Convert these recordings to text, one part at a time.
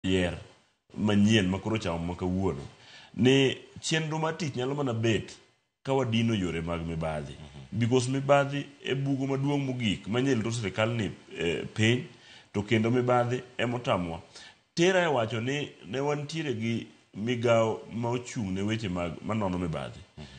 yer manyien makoro chamo makawuono ni chenro mar tich nyalo mana bet ka wadino yore mag mibadhi because mibadhi e bugo maduong' mogik manyel to sirikal ni piny to kendo mibadhi emotamwa tera wacho ni ne wantiere gi migao ma ochung' ne weche mag manono mibadhi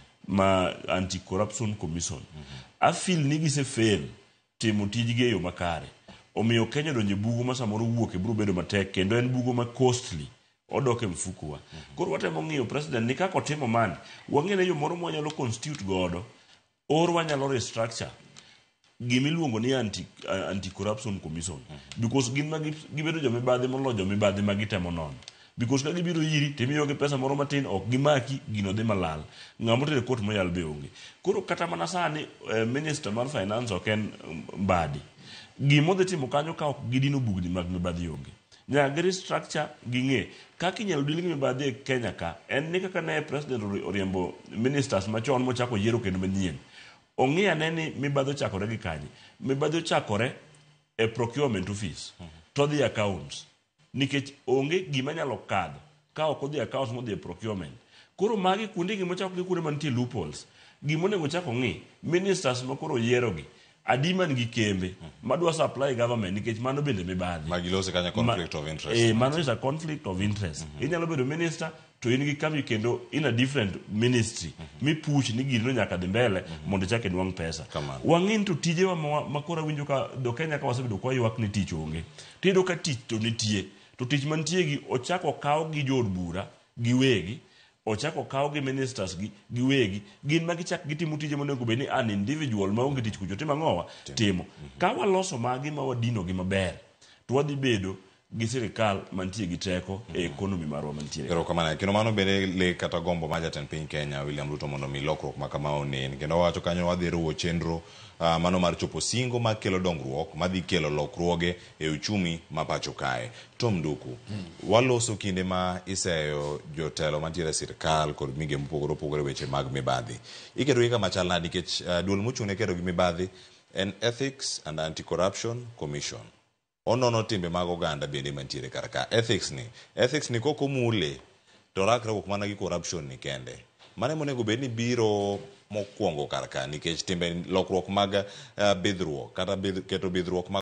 ma anti corruption commission afil ni gise fail timo tijgi e yo makare omiyo Kenya donje bugo ma samoro wuok e biro bedo matek kendo en bugo ma costly odoke mfukuwa koro watemo ng'iyo president ni kako timo man wang'ene yo moro mwanyalo constitute godo or wanyalo restructure gimiluongo ni anti corruption commission because gin ma gibedo jo mibadhi molo jo mibadhi ma gitemo nono because ka gibiro iri timiyogi pesa moro matin ok gimaki gino dhi malal ng'amo tere kot moyal be onge koro kata mana sani minister mar finance ok en Mbadi gimodhi timo kanyo ka ok gidino bugni mag mibadhi onge nyaka restructure ging'e kaka inyalo deal gi mibadhi e Kenya ka en ni kaka ne president oriembo ministers machon mochako yiero kendo manyien ong'i ane ni mibadhi ochakore gi kanye mibadhi ochakore e procurement office to dhi accounts nikech onge gima nyalo kadho ka ok odhi accounts modhi e procurement koro magi kuonde gi mochako gi kuonde mantie loopholes gimonego chako ng'i ministers makoro yierogi adi man gi kembe madwa supply government nikech mano bende mibadhi magilose kanya conflict of interest mano is a conflict of interest inyalo bedo minister to in gi kambi kendo in a different ministry mi push ni gino nyaka dhi mbele mondo chake nwang' pesa wang'in to tijewa makora winjo ka do Kenya ka wasebedo kwa ywak ni tich onge tido ka tich to nitie to tich mantie gi ochako kawo gi jod bura giwegi ochako kawo gi ministers giwegi gin ma gichak gitimo tije monego bed ni an individual ma onge tich kucho timo ang'owa timo ka waloso magi ma wadino gi maber to wadhi bedo gi sirikal mantie gi teko e economy marwa mantie pero kamano kendo mano bende le kata gombo ma jatend piny Kenya William Ruto mondo mi lokruok ma kama onen kendo wacho kanyo wadhi ruwo chenro mano mar chopo singo ma kelo dongruok ma dhi kelo lokruoge e uchumi ma pacho kae Tom Nduku waloso kinde ma iseyo jotelo mantiere sirikal kod mige mopogore opogore weche mag mibadhi iketo gi kama chal nadi nikech duol mochung' ne kedo gi mibadhi en Ethics and Anti-Corruption Commission onono timbe mag oganda bende mantiere kar ka ethics ni koko mule to rakruok mana gi corruption ni kende mane monego bed ni biro mokwongo kar ka nikech timbe lokruok mag bidhruok kata keto bidhruok